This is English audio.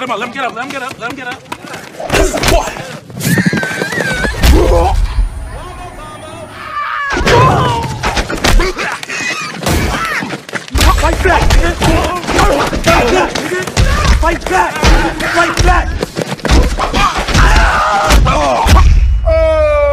Get him up. Let him get up. Let him get up. Let him get up. Fight back, nigga! Fight back!